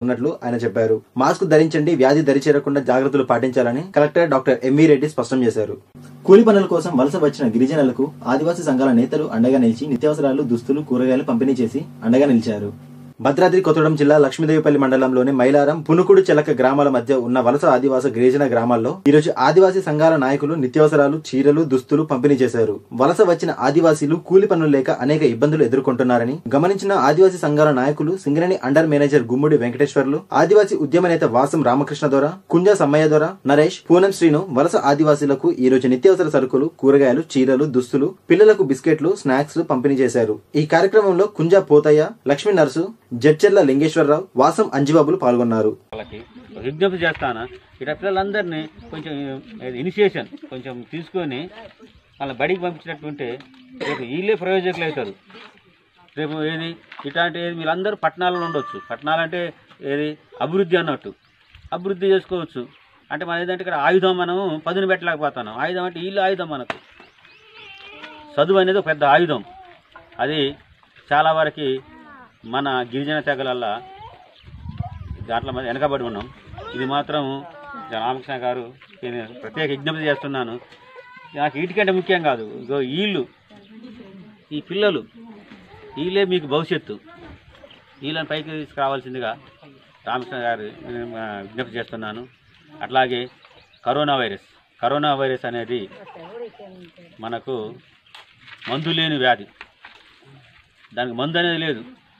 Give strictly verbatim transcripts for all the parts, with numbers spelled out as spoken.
ఉన్నట్లు ఆయన చెప్పారు. మాస్క్ ధరించండి, వ్యాధి దరిచేరకుండా జాగ్రత్తలు పాటించాలని కలెక్టర్ డాక్టర్ ఎంవీ రెడ్డి స్పష్టం చేశారు. కూలి పనుల కోసం వలస వచ్చిన గిరిజనులకు ఆదివాసీ సంఘాల నేతలు అండగా నిలిచి నిత్యావసరాలు, దుస్తులు, కూరగాయలు పంపిణీ చేసి అండగా నిలిచారు. భద్రాద్రి కొత్తగూడెం జిల్లా లక్ష్మీదేవిపల్లి మండలంలోని మైలారం, పునుకుడు, చెలక గ్రామాల మధ్య ఉన్న వలస ఆదివాసీ గిరిజన గ్రామాల్లో ఈరోజు ఆదివాసీ సంఘాల నాయకులు నిత్యావసరాలు, చీరలు, దుస్తులు పంపిణీ చేశారు. వలస వచ్చిన ఆదివాసీలు కూలి పనులు లేక అనేక ఇబ్బందులు ఎదుర్కొంటున్నారని గమనించిన ఆదివాసీ సంఘాల నాయకులు సింగరేణి అండర్ మేనేజర్ గుమ్ముడి వెంకటేశ్వర్లు, ఆదివాసీ ఉద్యమ నేత వాసం రామకృష్ణ దొర, కుంజ సమ్మయ్య దొర, నరేష్, పూనం శ్రీను వలస ఆదివాసీలకు ఈ రోజు నిత్యావసర సరుకులు, కూరగాయలు, చీరలు, దుస్తులు, పిల్లలకు బిస్కెట్లు, స్నాక్స్ పంపిణీ చేశారు. ఈ కార్యక్రమంలో కుంజ పోతయ్య, లక్ష్మీ నర్సు, జడ్చెర్ల లింగేశ్వరరావు, వాసం అంజిబాబులు పాల్గొన్నారు. విజ్ఞప్తి చేస్తాను, ఇక్కడ పిల్లలందరినీ కొంచెం ఇనిషియేషన్ కొంచెం తీసుకొని వాళ్ళ బడికి పంపించినట్టుంటే రేపు వీళ్ళే ప్రయోజకులు అవుతారు. రేపు ఏది ఇట్లాంటి మీరందరూ పట్టణాలలో ఉండొచ్చు. పట్టణాలంటే ఏది అభివృద్ధి అన్నట్టు అభివృద్ధి చేసుకోవచ్చు. అంటే మన ఏదంటే ఇక్కడ ఆయుధం మనం పదును పెట్టలేకపోతాను. ఆయుధం అంటే వీళ్ళు ఆయుధం. మనకు చదువు అనేది ఒక పెద్ద ఆయుధం. అది చాలా వరకు మన గిరిజన తెగలల్లా దాంట్లో వెనకబడి ఉన్నాం. ఇది మాత్రం రామకృష్ణ గారు నేను ప్రత్యేక విజ్ఞప్తి చేస్తున్నాను. నాకు వీటికంటే ముఖ్యం కాదు, ఇగో వీళ్ళు ఈ పిల్లలు వీళ్ళే మీకు భవిష్యత్తు. వీళ్ళని పైకి తీసుకురావాల్సిందిగా రామకృష్ణ గారు విజ్ఞప్తి చేస్తున్నాను. అట్లాగే కరోనా వైరస్ కరోనా వైరస్ అనేది మనకు మందు లేని వ్యాధి. దానికి మందు అనేది లేదు.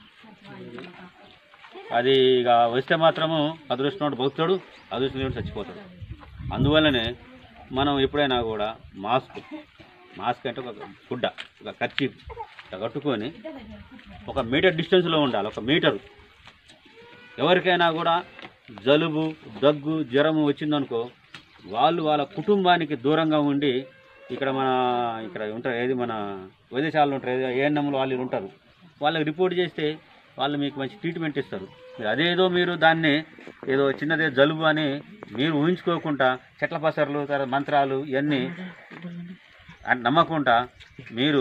అది ఇక వస్తే మాత్రము అదృష్టం బతుకుతాడు, అదృష్టం చచ్చిపోతాడు. అందువల్లనే మనం ఎప్పుడైనా కూడా మాస్క్ మాస్క్ అంటే ఒక గుడ్డ, ఒక కర్చీఫ్ కట్టుకొని ఒక మీటర్ డిస్టెన్స్లో ఉండాలి. ఒక మీటరు. ఎవరికైనా కూడా జలుబు, దగ్గు, జ్వరము వచ్చిందనుకో వాళ్ళు వాళ్ళ కుటుంబానికి దూరంగా ఉండి ఇక్కడ మన ఇక్కడ ఉంటారు ఏది మన వైద్యశాలలు ఉంటారు, ఏఎన్ఎంలు వాళ్ళు ఉంటారు. వాళ్ళకి రిపోర్ట్ చేస్తే వాళ్ళు మీకు మంచి ట్రీట్మెంట్ ఇస్తారు. మీరు అదేదో మీరు దాన్ని ఏదో చిన్నదే జలుబు అని మీరు ఊహించుకోకుండా చెట్ల పసర్లు, తర్వాత మంత్రాలు ఇవన్నీ నమ్మకుండా మీరు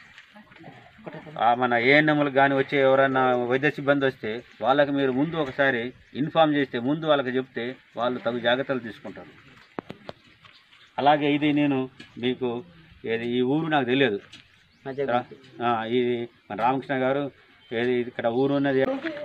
మన ఏఎన్ఎంలకు కానీ వచ్చే ఎవరైనా వైద్య సిబ్బంది వస్తే వాళ్ళకి మీరు ముందు ఒకసారి ఇన్ఫామ్ చేస్తే, ముందు వాళ్ళకి చెప్తే వాళ్ళు తగు జాగ్రత్తలు తీసుకుంటారు. అలాగే ఇది నేను మీకు ఏది ఈ ఊరు నాకు తెలియదు. ఇది మన రామకృష్ణ గారు ఏది ఇక్కడ ఊరు ఉన్నది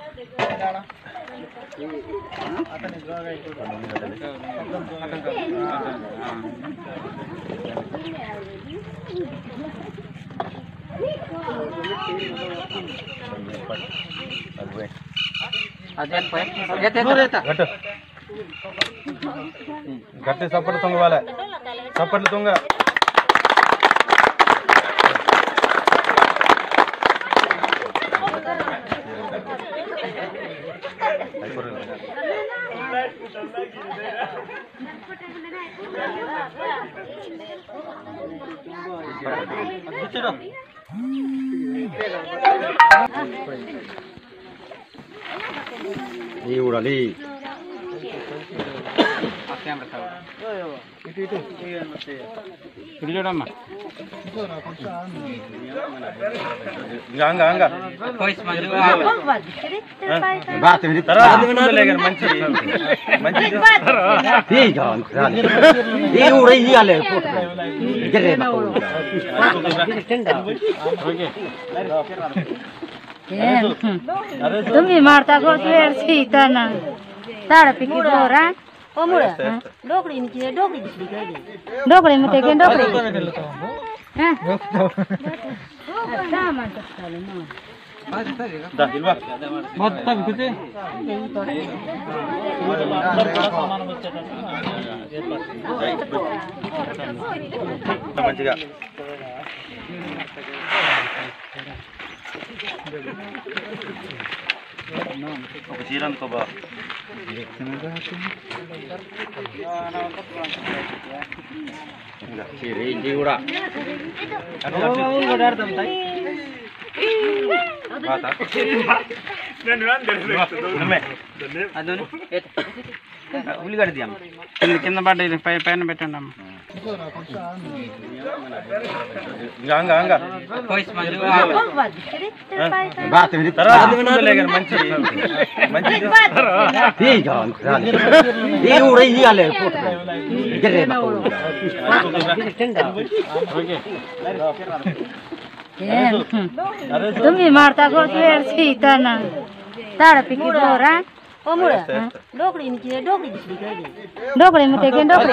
గట్టి సప్పట్లు తొంగవాలి, సప్పట్లు తొంగ ఈ ఊడాలి ఇటు ఇటు ఇటు చూడమ్మా. तुम्ही मारता गोष्टी ताडा पिकी दोरा ओ मुळे डोकडी निची डोकडी दिसली काय डोकडी मते के डोकडी हां आता म्हणतात चालू ना दाखिलवा मत तक कुते మంచిగా ఒక చీర అనుకోబా చీర కూడా ఉల్లిగడ్డ తీయమ్మ. కింద పడ్డ ఇది పై పైన పెట్టండి అమ్మ. ఇంకా ఇంకా ఇంకా మంచి మంచి तुम्ही मारता गोस वेळची इतना ताड पिकी दोरा ओ मुळ डोकडी निची डोकडी दिसली काय डोकडी मते के डोकडी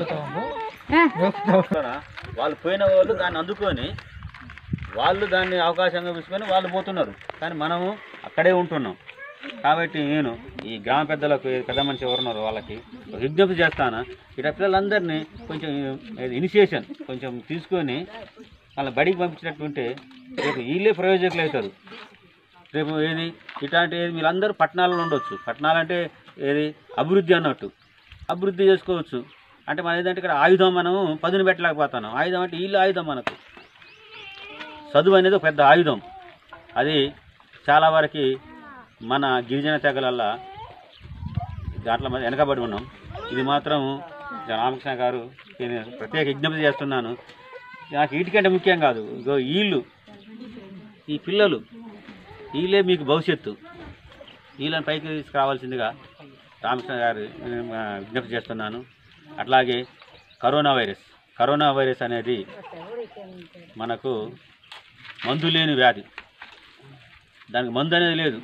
వాళ్ళు పోయిన వాళ్ళు దాన్ని అందుకొని వాళ్ళు దాన్ని అవకాశంగా తీసుకొని వాళ్ళు పోతున్నారు, కానీ మనము అక్కడే ఉంటున్నాం. కాబట్టి నేను ఈ గ్రామ పెద్దలకు పెద్ద మనిషి ఎవరున్నారు వాళ్ళకి విజ్ఞప్తి చేస్తాను, ఇట్లా పిల్లలందరినీ కొంచెం ఇనిషియేషన్ కొంచెం తీసుకొని వాళ్ళ బడికి పంపించినట్టుంటే రేపు వీళ్ళే ప్రయోజకులు అవుతారు. రేపు ఏది ఇట్లాంటి మీరందరూ పట్టణాలలో ఉండొచ్చు, పట్టణాలంటే ఏది అభివృద్ధి అన్నట్టు అభివృద్ధి చేసుకోవచ్చు. అంటే మన ఏదంటే ఇక్కడ ఆయుధం మనము పదును పెట్టలేకపోతున్నాం. ఆయుధం అంటే వీళ్ళు ఆయుధం, మనకు చదువు అనేది ఒక పెద్ద ఆయుధం. అది చాలా వరకు మన గిరిజన తెగలల్లా దాంట్లో మనం వెనకబడి ఉన్నాం. ఇది మాత్రం రామకృష్ణ గారు నేను ప్రత్యేక విజ్ఞప్తి చేస్తున్నాను. నాకు వీటికంటే ముఖ్యం కాదు, ఇగో వీళ్ళు ఈ పిల్లలు వీళ్ళే మీకు భవిష్యత్తు, వీళ్ళని పైకి తీసుకురావాల్సిందిగా రామకృష్ణ గారు విజ్ఞప్తి చేస్తున్నాను. అట్లాగే కరోనా వైరస్ కరోనా వైరస్ అనేది మనకు మందు లేని వ్యాధి, దానికి మందు అనేది లేదు.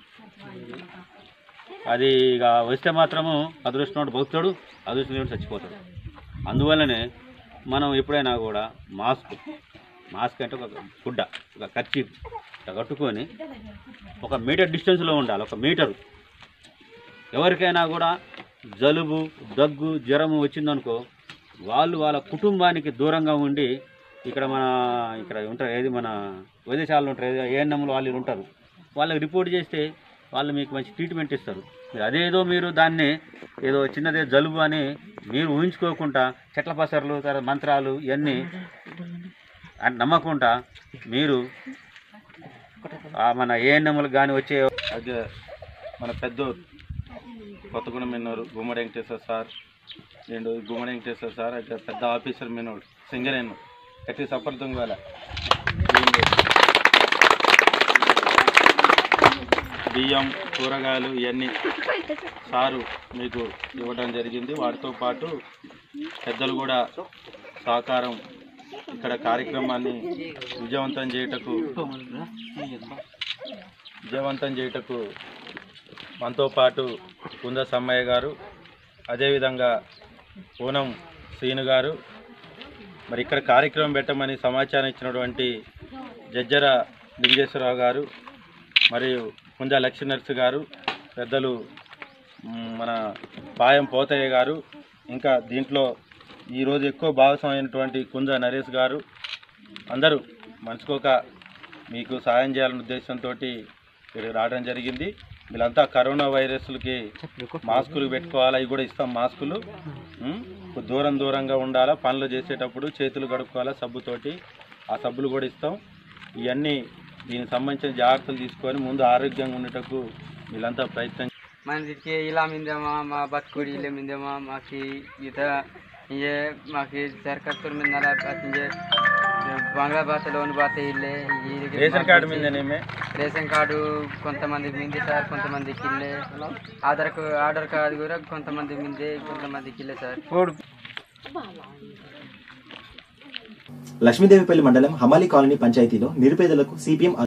అది ఇక వస్తే మాత్రము అదృష్టం బతుకుతాడు, అదృష్టం చచ్చిపోతాడు. అందువల్లనే మనం ఎప్పుడైనా కూడా మాస్క్ మాస్క్ అంటే ఒక గుడ్డ, ఒక కర్చీఫ్ కట్టుకొని ఒక మీటర్ డిస్టెన్స్లో ఉండాలి. ఒక మీటరు ఎవరికైనా కూడా జలుబు దగ్గు జ్వరము వచ్చిందనుకో వాళ్ళు వాళ్ళ కుటుంబానికి దూరంగా ఉండి ఇక్కడ మన ఇక్కడ ఉంటారు ఏది మన వైద్యశాలలు ఉంటారు, ఏఎన్ఎంలు వాళ్ళు ఉంటారు, వాళ్ళకి రిపోర్ట్ చేస్తే వాళ్ళు మీకు మంచి ట్రీట్మెంట్ ఇస్తారు. మీరు అదేదో మీరు దాన్ని ఏదో చిన్నదే జలుబు అని మీరు ఊహించుకోకుండా చెట్ల పసర్లు తర్వాత మంత్రాలు ఇవన్నీ నమ్మకుండా మీరు మన ఏఎన్ఎంలకు కానీ వచ్చే అదే మన పెద్ద కొత్తగూడెం మిన్నోరు గుమ్మడి వెంకటేశ్వర సార్ రెండు గుమ్మడి వెంకటేశ్వర సార్ అయితే పెద్ద ఆఫీసర్ మిన్నోడు సింగరేను కట్టి సఫలితం వేళ బియ్యం కూరగాయలు ఇవన్నీ సారు మీకు ఇవ్వడం జరిగింది. వాటితో పాటు పెద్దలు కూడా సహకారం ఇక్కడ కార్యక్రమాన్ని విజయవంతం చేయుటకు విజయవంతం చేయుటకు మనతో పాటు కుంద సమ్మయ్య గారు, అదేవిధంగా పూనం శ్రీను గారు, మరి ఇక్కడ కార్యక్రమం పెట్టమని సమాచారం ఇచ్చినటువంటి జజ్జర లింగేశ్వరరావు గారు, మరియు కుంద లక్ష్మీనర్సు గారు, పెద్దలు మన పాయం పోతయ్య గారు, ఇంకా దీంట్లో ఈరోజు ఎక్కువ భాగస్వామైనటువంటి కుంద నరేష్ గారు, అందరూ మనసుకోక మీకు సాయం చేయాలనే ఉద్దేశంతో ఇక్కడికి రావడం జరిగింది. వీళ్ళంతా కరోనా వైరస్లకి మాస్కులు పెట్టుకోవాలి, అవి కూడా ఇస్తాం మాస్కులు. దూరం దూరంగా ఉండాలా, పనులు చేసేటప్పుడు చేతులు కడుక్కోవాలా సబ్బుతోటి, ఆ సబ్బులు కూడా ఇస్తాం. ఇవన్నీ దీనికి సంబంధించిన జాగ్రత్తలు తీసుకొని ముందు ఆరోగ్యంగా ఉండేటకు వీళ్ళంతా ప్రయత్నం. మనకి ఇలా మిందేమా మా బతుకుడి ఇలా మిందేమా మాకు ఇత ये माके सरकार तो में नाला बात ये बांग्ला भाषा लोन बात इल्ले రేషన్ కార్డు మీదనే మే రేషన్ కార్డు కొంతమంది మింది సార్, కొంతమంది కిల్లే ఆధార్ ఆధార్ కార్డు కూడా కొంతమంది మిందే, కొంతమంది కిల్లే సార్. లక్ష్మీదేవిపల్లి మండలం హమాలి కాలనీ పంచాయతీలో నిరుపేదలకు సిపిఎం